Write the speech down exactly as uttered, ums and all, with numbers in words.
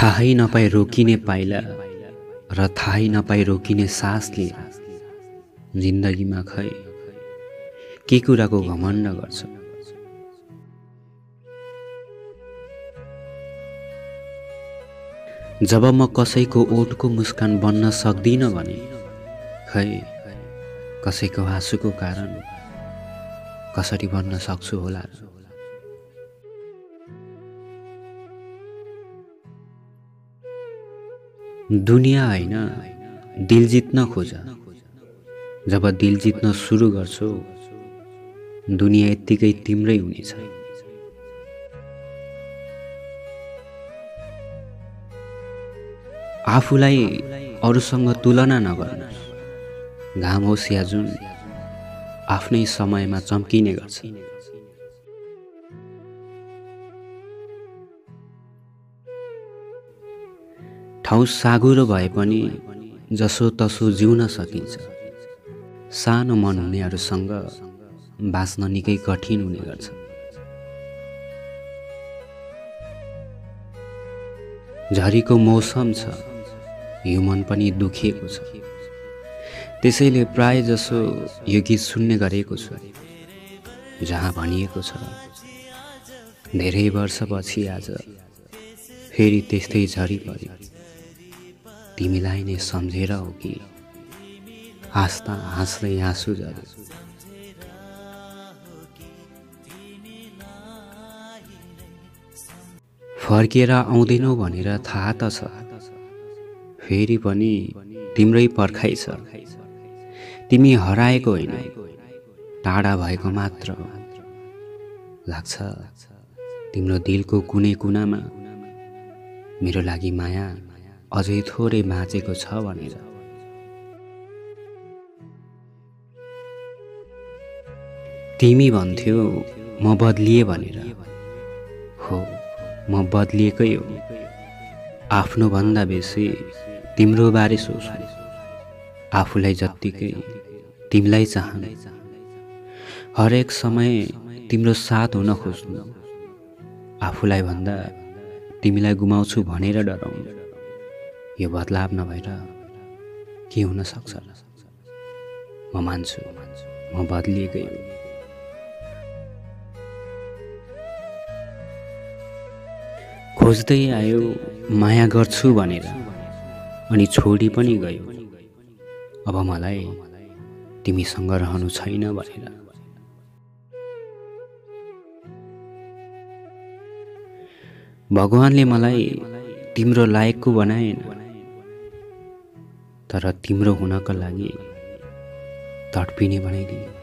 थाहै नपाई रोकिने पाइला र थाहै नपाई रोकिने सासले जिन्दगीमा खै के कुराको घमण्ड गर्छ। जब म कसैको ओठको मुस्कान बन्न सक्दिन भने खै कसैको आँसुको कारण कसरी बन्न सक्छु होला। दुनिया होइन दिल जित्न खोज। जब दिल जित्न सुरु गर्छौ दुनिया यत्तिकै तिम्रै हुनेछ। आफूलाई अरूसँग तुलना नगर्नुस्। घाम होस् या जुन आफ्नै समयमा चम्किने गर्छ। ठाउँ साँघुरो भए पनि जसो तसो जिउन सकिन्छ। सानो मन हुनेहरूसँग बाँच्न निकै कठिन हुने गर्छ। झरीको मौसम छ, यो मन पनि दुखिएको छ। त्यसैले प्राय जसो यो गीत सुन्ने गरेको छु, जहाँ भनिएको छ धेरै वर्षपछि आज फेरि त्यस्तै झरी पर्यो। तिमीलाई नै सम्झेर हो कि हाँस्दा हाँस्दै आँसु झऱ्यो। फर्केर आउँदैनौ भनेर थाहा त छ, फेरि पनि तिम्रै पर्खाइ छ। तिमी हराएको होइन, टाढा भएको मात्र हो। लाग्छ तिम्रो दिलको कुनै कुनामा मेरो लागि माया अझै थोरै बाँचेको छ भनेर। तिमी भन्थ्यौ म बदलिए भनेर। हो म बदलिएकै हो। आफ्नो भन्दा बेसी तिम्रो बारे सोच्छु। आफूलाई जत्तिकै तिमीलाई चाहनु। हरेक समय तिम्रो साथ हुन खोज्नु। आफूलाई भन्दा तिमीलाई गुमाउँछु भनेर डराउनु। यो बदलाव नभएर के हुन सक्छ र? म मान्छु म बदलिएकै हो। खोज्दै आयो माया गर्छु भनेर, अनि छोडी पनि गयो। अब मलाई तिमीसँग रहनु छैन भनेर। भगवानले मलाई तिम्रो लायकको बनाएन, तर तिम्रो हुनका लागि तडपिने बनाइदिए।